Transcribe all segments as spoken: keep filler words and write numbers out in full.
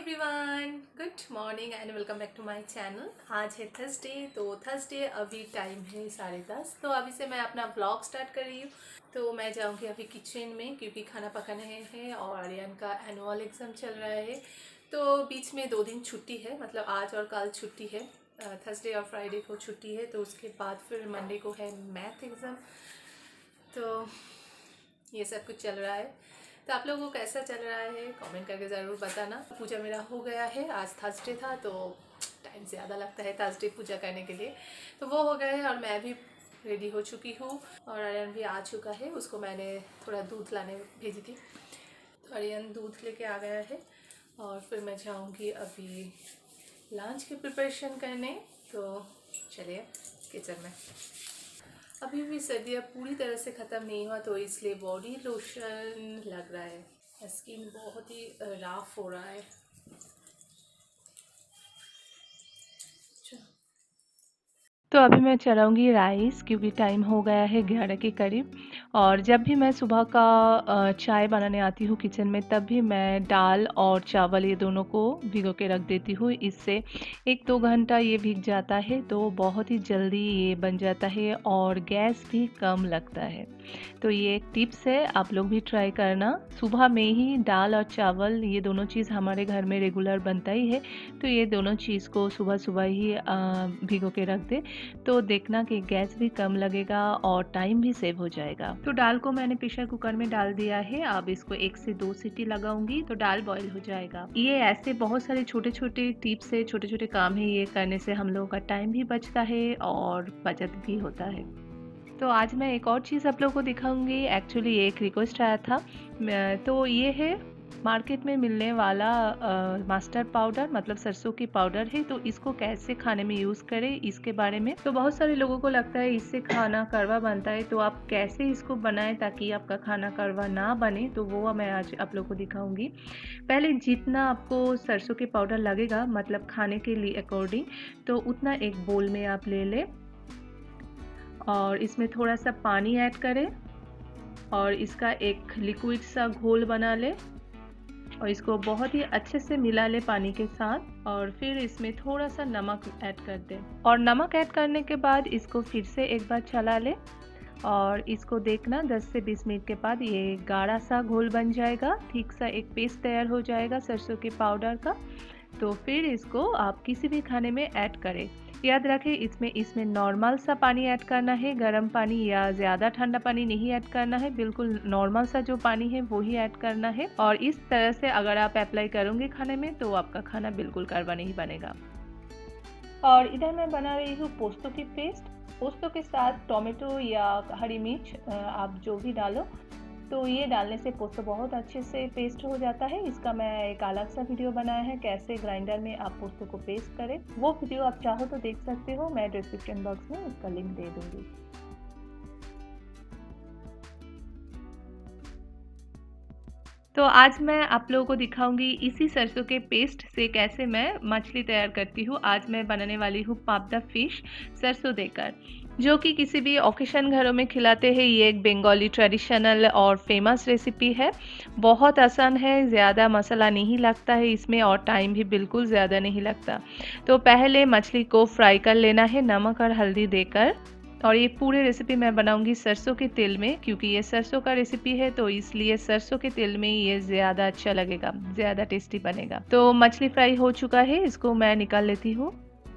Everyone, good morning and welcome back to my channel. आज है Thursday, तो Thursday अभी टाइम है साढ़े दस। तो अभी से मैं अपना व्लॉग स्टार्ट कर रही हूँ। तो मैं जाऊँगी अभी किचन में क्योंकि खाना पकाना है और आर्यन का एनुअल एग्ज़ाम चल रहा है। तो बीच में दो दिन छुट्टी है, मतलब आज और कल छुट्टी है, थर्सडे और फ्राइडे को छुट्टी है। तो उसके बाद फिर मंडे को है मैथ एग्ज़ाम। तो ये सब कुछ चल रहा है। तो आप लोगों को कैसा चल रहा है कमेंट करके ज़रूर बताना। पूजा मेरा हो गया है, आज थर्सडे था तो टाइम ज़्यादा लगता है थर्सडे पूजा करने के लिए। तो वो हो गया है और मैं भी रेडी हो चुकी हूँ और आर्यन भी आ चुका है। उसको मैंने थोड़ा दूध लाने भेजी थी, तो आर्यन दूध लेके आ गया है। और फिर मैं जाऊँगी अभी लंच की प्रिपरेशन करने। तो चलिए किचन में। अभी भी सर्दियाँ पूरी तरह से ख़त्म नहीं हुआ, तो इसलिए बॉडी लोशन लग रहा है। स्किन बहुत ही रफ हो रहा है। तो अभी मैं चढ़ाऊँगी राइस क्योंकि टाइम हो गया है ग्यारह के करीब। और जब भी मैं सुबह का चाय बनाने आती हूँ किचन में, तब भी मैं दाल और चावल ये दोनों को भिगो के रख देती हूँ। इससे एक दो घंटा ये भीग जाता है तो बहुत ही जल्दी ये बन जाता है और गैस भी कम लगता है। तो ये एक टिप्स है, आप लोग भी ट्राई करना। सुबह में ही दाल और चावल ये दोनों चीज़ हमारे घर में रेगुलर बनता ही है, तो ये दोनों चीज़ को सुबह सुबह ही भिगो के रख दे तो देखना कि गैस भी कम लगेगा और टाइम भी सेव हो जाएगा। तो दाल को मैंने प्रेशर कुकर में डाल दिया है। अब इसको एक से दो सीटी लगाऊंगी तो दाल बॉईल हो जाएगा। ये ऐसे बहुत सारे छोटे छोटे टिप्स है, छोटे छोटे काम है, ये करने से हम लोगों का टाइम भी बचता है और बचत भी होता है। तो आज मैं एक और चीज़ आप लोगों को दिखाऊंगी। एक्चुअली एक रिक्वेस्ट आया था, तो ये है मार्केट में मिलने वाला मास्टर पाउडर, मतलब सरसों की पाउडर है। तो इसको कैसे खाने में यूज़ करें इसके बारे में। तो बहुत सारे लोगों को लगता है इससे खाना कड़वा बनता है, तो आप कैसे इसको बनाएं ताकि आपका खाना कड़वा ना बने, तो वो मैं आज आप लोगों को दिखाऊंगी। पहले जितना आपको सरसों के पाउडर लगेगा, मतलब खाने के लिए अकॉर्डिंग, तो उतना एक बोल में आप ले लें और इसमें थोड़ा सा पानी ऐड करें और इसका एक लिक्विड सा घोल बना लें और इसको बहुत ही अच्छे से मिला ले पानी के साथ। और फिर इसमें थोड़ा सा नमक ऐड कर दें और नमक ऐड करने के बाद इसको फिर से एक बार चला ले और इसको देखना दस से बीस मिनट के बाद ये गाढ़ा सा घोल बन जाएगा, ठीक सा एक पेस्ट तैयार हो जाएगा सरसों के पाउडर का। तो फिर इसको आप किसी भी खाने में ऐड करें। याद रखें इसमें इसमें नॉर्मल सा पानी ऐड करना है, गर्म पानी या ज़्यादा ठंडा पानी नहीं ऐड करना है, बिल्कुल नॉर्मल सा जो पानी है वो ही ऐड करना है। और इस तरह से अगर आप अप्लाई करोगे खाने में तो आपका खाना बिल्कुल कड़वा नहीं बनेगा। और इधर मैं बना रही हूँ पोस्तों की पेस्ट। पोस्तों के साथ टोमेटो या हरी मिर्च आप जो भी डालो, तो ये डालने से पोस्तो बहुत अच्छे से पेस्ट हो जाता है। इसका मैं एक अलग सा वीडियो बनाया है कैसे ग्राइंडर में आप पोस्तो को पेस्ट करें। वो वीडियो आप चाहो तो देख सकते हो, मैं डिस्क्रिप्शन बॉक्स में इसका लिंक दे दूंगी। तो आज मैं आप लोगों को दिखाऊंगी इसी सरसों के पेस्ट से कैसे मैं मछली तैयार करती हूँ। आज मैं बनाने वाली हूँ पापड़ा फिश सरसों देकर, जो कि किसी भी ओकेशन घरों में खिलाते हैं। ये एक बंगाली ट्रेडिशनल और फेमस रेसिपी है। बहुत आसान है, ज़्यादा मसाला नहीं लगता है इसमें और टाइम भी बिल्कुल ज़्यादा नहीं लगता। तो पहले मछली को फ्राई कर लेना है नमक और हल्दी देकर। और ये पूरे रेसिपी मैं बनाऊंगी सरसों के तेल में, क्योंकि ये सरसों का रेसिपी है तो इसलिए सरसों के तेल में ये ज़्यादा अच्छा लगेगा, ज़्यादा टेस्टी बनेगा। तो मछली फ्राई हो चुका है, इसको मैं निकाल लेती हूँ।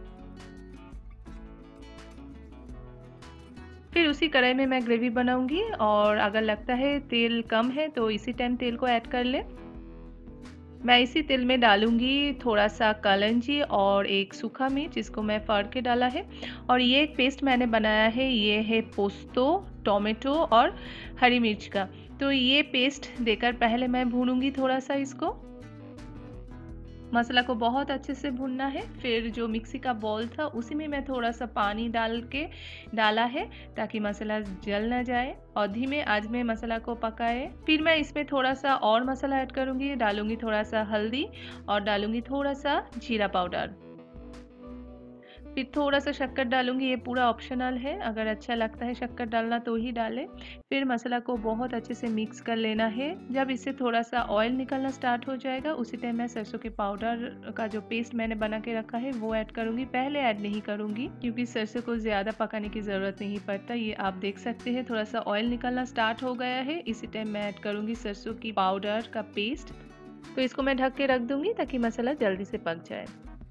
फिर उसी कढ़ाई में मैं ग्रेवी बनाऊंगी और अगर लगता है तेल कम है तो इसी टाइम तेल को ऐड कर ले। मैं इसी तेल में डालूंगी थोड़ा सा कलंजी और एक सूखा मिर्च, इसको मैं फाड़ के डाला है। और ये एक पेस्ट मैंने बनाया है, ये है पोस्तो, टोमेटो और हरी मिर्च का। तो ये पेस्ट देकर पहले मैं भूनूंगी थोड़ा सा इसको। मसाला को बहुत अच्छे से भूनना है। फिर जो मिक्सी का बॉल था उसी में मैं थोड़ा सा पानी डाल के डाला है ताकि मसाला जल ना जाए और धीमे आंच में मसाला को पकाए। फिर मैं इसमें थोड़ा सा और मसाला ऐड करूँगी, डालूंगी थोड़ा सा हल्दी और डालूंगी थोड़ा सा जीरा पाउडर। फिर थोड़ा-सा शक्कर डालूँगी, ये पूरा ऑप्शनल है, अगर अच्छा लगता है शक्कर डालना तो ही डालें। फिर मसाला को बहुत अच्छे से मिक्स कर लेना है। जब इससे थोड़ा-सा ऑयल निकलना स्टार्ट हो जाएगा, उसी टाइम मैं सरसों के पाउडर का जो पेस्ट मैंने बना के रखा है वो ऐड करूँगी। पहले ऐड नहीं करूँगी क्योंकि सरसों को ज़्यादा पकाने की ज़रूरत नहीं पड़ता। ये आप देख सकते हैं थोड़ा-सा ऑयल निकलना स्टार्ट हो गया है, इसी टाइम मैं ऐड करूँगी सरसों की पाउडर का पेस्ट। तो इसको मैं ढक के रख दूँगी ताकि मसाला जल्दी से पक जाए।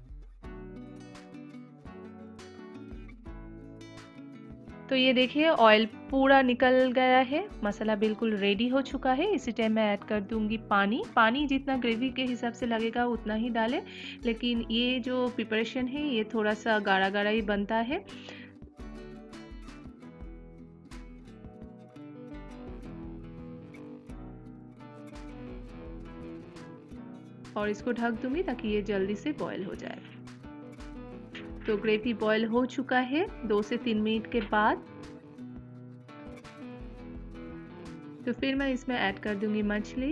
तो ये देखिए ऑयल पूरा निकल गया है, मसाला बिल्कुल रेडी हो चुका है। इसी टाइम मैं ऐड कर दूंगी पानी। पानी जितना ग्रेवी के हिसाब से लगेगा उतना ही डालें, लेकिन ये जो प्रिपरेशन है ये थोड़ा सा गाढ़ा गाढ़ा ही बनता है। और इसको ढक दूंगी ताकि ये जल्दी से बॉयल हो जाए। तो ग्रेवी बॉयल हो चुका है दो से तीन मिनट के बाद। तो फिर मैं इसमें ऐड कर दूंगी मछली।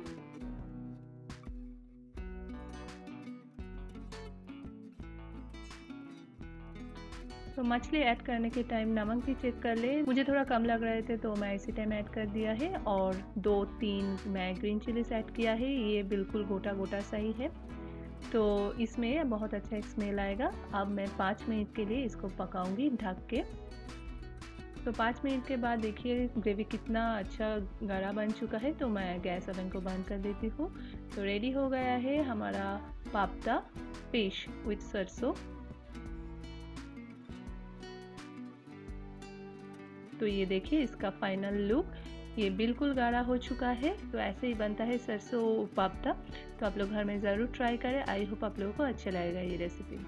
तो मछली ऐड करने के टाइम नमक भी चेक कर ले। मुझे थोड़ा कम लग रहे थे तो मैं इसी टाइम ऐड कर दिया है। और दो तीन मैं ग्रीन चिलीज ऐड किया है, ये बिल्कुल गोटा गोटा सा ही है। तो इसमें बहुत अच्छा एक स्मेल आएगा। अब मैं पाँच मिनट के लिए इसको पकाऊंगी ढक के। तो पाँच मिनट के बाद देखिए ग्रेवी कितना अच्छा गाढ़ा बन चुका है। तो मैं गैस ओवन को बंद कर देती हूँ। तो रेडी हो गया है हमारा पाप्ता फिश विथ सरसों। तो ये देखिए इसका फाइनल लुक, ये बिल्कुल गाढ़ा हो चुका है। तो ऐसे ही बनता है सरसों पाप्ता। तो आप लोग घर में ज़रूर ट्राई करें। आई होप आप लोगों को अच्छा लगेगा ये रेसिपी।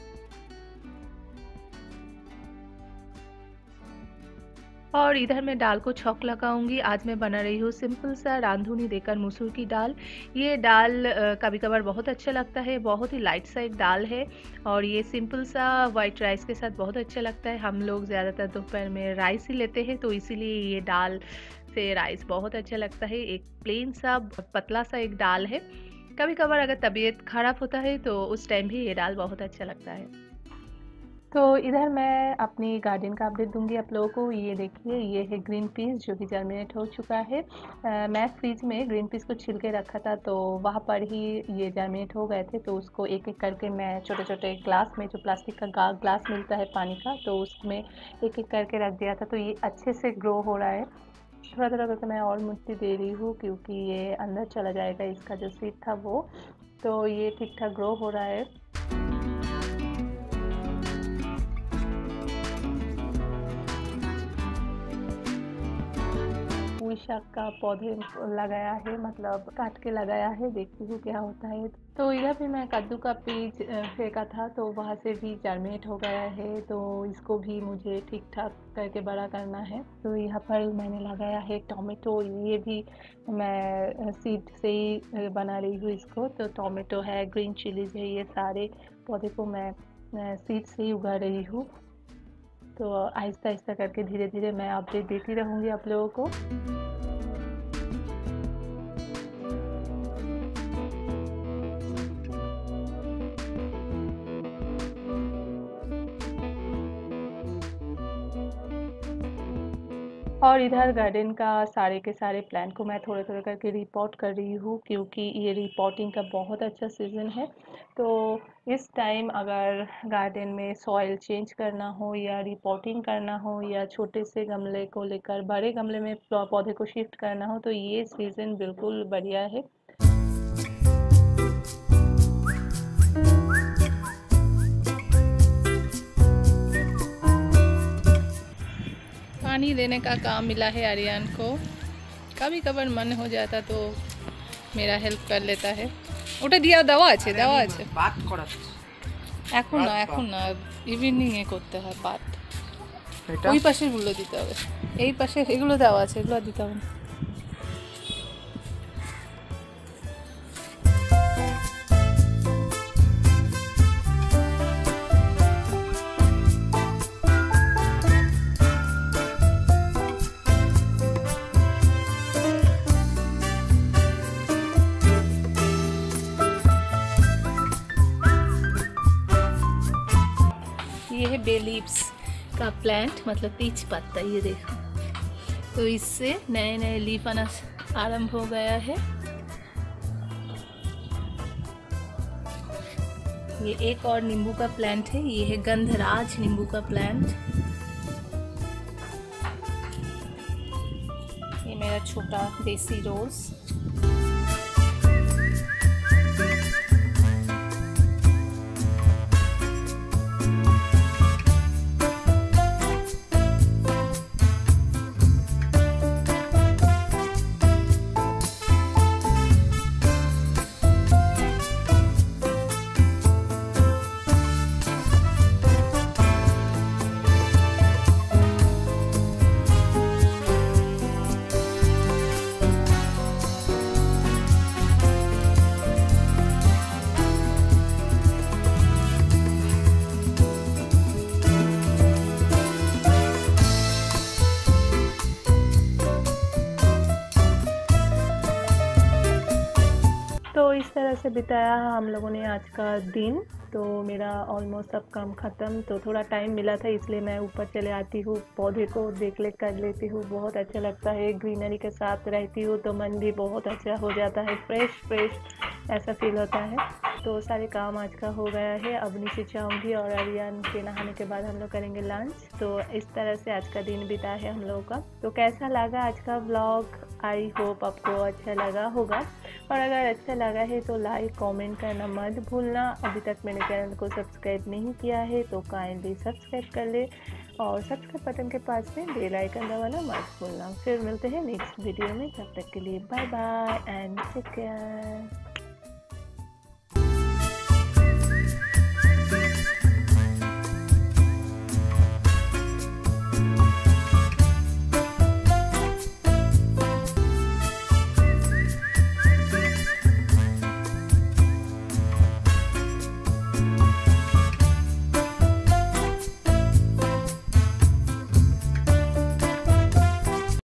और इधर मैं दाल को छौंक लगाऊंगी। आज मैं बना रही हूँ सिंपल सा रांधुनी देकर मसूर की दाल। ये दाल कभी कभार बहुत अच्छा लगता है, बहुत ही लाइट सा एक दाल है। और ये सिंपल सा वाइट राइस के साथ बहुत अच्छा लगता है। हम लोग ज़्यादातर दोपहर में राइस ही लेते हैं, तो इसीलिए ये दाल से राइस बहुत अच्छा लगता है। एक प्लेन सा पतला सा एक दाल है। कभी कभार अगर तबीयत ख़राब होता है तो उस टाइम भी ये दाल बहुत अच्छा लगता है। तो इधर मैं अपनी गार्डन का अपडेट दूंगी आप लोगों को। ये देखिए ये है ग्रीन पीस जो कि जर्मिनेट हो चुका है। आ, मैं फ्रिज में ग्रीन पीस को छिल के रखा था, तो वहाँ पर ही ये जर्मिनेट हो गए थे। तो उसको एक एक करके मैं छोटे छोटे ग्लास में, जो प्लास्टिक का ग्लास मिलता है पानी का, तो उसमें एक एक करके रख दिया था। तो ये अच्छे से ग्रो हो रहा है। थोड़ा थोड़ा करके मैं और मिट्टी दे रही हूँ क्योंकि ये अंदर चला जाएगा इसका जो सीड था वो। तो ये ठीक ठाक ग्रो हो रहा है। पुई शाक का पौधे लगाया है, मतलब काट के लगाया है, देखती हूँ क्या होता है। तो इधर भी मैं कद्दू का बीज फेंका था, तो वहाँ से भी जर्मिनेट हो गया है। तो इसको भी मुझे ठीक ठाक करके बड़ा करना है। तो यहाँ पर मैंने लगाया है टोमेटो, ये भी मैं सीड से ही बना रही हूँ इसको। तो टोमेटो है, ग्रीन चिलीज है, ये सारे पौधे को मैं सीड से ही उगा रही हूँ। तो आहिस्ता आहिस्ता करके धीरे धीरे मैं अपडेट देती रहूँगी आप लोगों को। और इधर गार्डन का सारे के सारे प्लांट को मैं थोड़े थोड़े करके रिपोर्ट कर रही हूँ क्योंकि ये रिपोर्टिंग का बहुत अच्छा सीज़न है। तो इस टाइम अगर गार्डन में सॉइल चेंज करना हो या रिपोर्टिंग करना हो या छोटे से गमले को लेकर बड़े गमले में पौधे को शिफ्ट करना हो, तो ये सीज़न बिल्कुल बढ़िया है। पानी देने का काम मिला है आर्यन को। कभी कभार मन हो जाता तो मेरा हेल्प कर लेता है। ওটা দিয়া দেওয়া আছে দেওয়া আছে পাত করা এখন না এখন না ইভিনিং এ করতে হয় পাত। ওই পাশের গুলো দিতে হবে, এই পাশে এগুলো দেওয়া আছে, এগুলো দিতে হবে। बे लीव्स का प्लांट, मतलब तेज पत्ता, ये देखो। तो इससे नए नए लीफ आना आरंभ हो गया है। ये एक और नींबू का प्लांट है, ये है गंधराज नींबू का प्लांट। ये मेरा छोटा देसी रोज। तो इस तरह से बिताया हम लोगों ने आज का दिन। तो मेरा ऑलमोस्ट अब काम ख़त्म, तो थोड़ा टाइम मिला था इसलिए मैं ऊपर चले आती हूँ, पौधे को देख ले कर लेती हूँ। बहुत अच्छा लगता है, ग्रीनरी के साथ रहती हूँ तो मन भी बहुत अच्छा हो जाता है, फ्रेश फ्रेश ऐसा फील होता है। तो सारे काम आज का हो गया है। अब नीचे जाऊँगी और अरियान के नहाने के बाद हम लोग करेंगे लंच। तो इस तरह से आज का दिन बीता है हम लोगों का। तो कैसा लगा आज का व्लॉग? आई होप आपको अच्छा लगा होगा, और अगर अच्छा लगा है तो लाइक कमेंट करना मत भूलना। अभी तक मेरे चैनल को सब्सक्राइब नहीं किया है तो काइंडली सब्सक्राइब कर ले, और सब्सक्राइब बटन के पास में बेल आइकन दबाना मत भूलना। फिर मिलते हैं नेक्स्ट वीडियो में, तब तक के लिए bye bye and take care.